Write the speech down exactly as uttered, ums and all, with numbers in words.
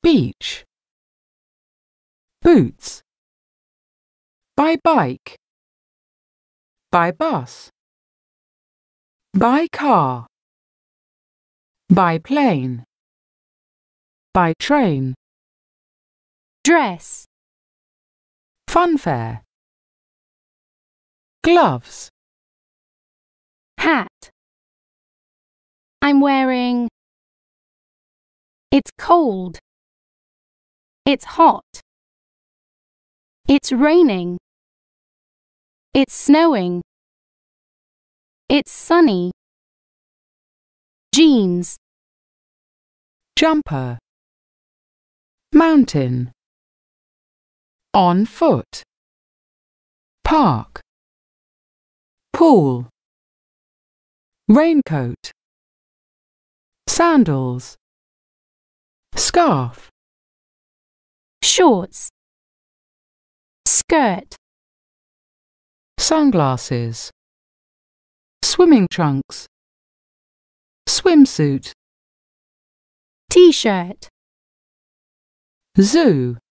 beach, boots, by bike, by bus, by car, by plane, by train, dress, funfair, gloves, hat. I'm wearing. It's cold. It's hot. It's raining. It's snowing. It's sunny. Jeans, jumper, mountain, on foot, park, pool, raincoat, sandals, scarf, shorts, skirt, sunglasses, swimming trunks, swimsuit, t-shirt, zoo.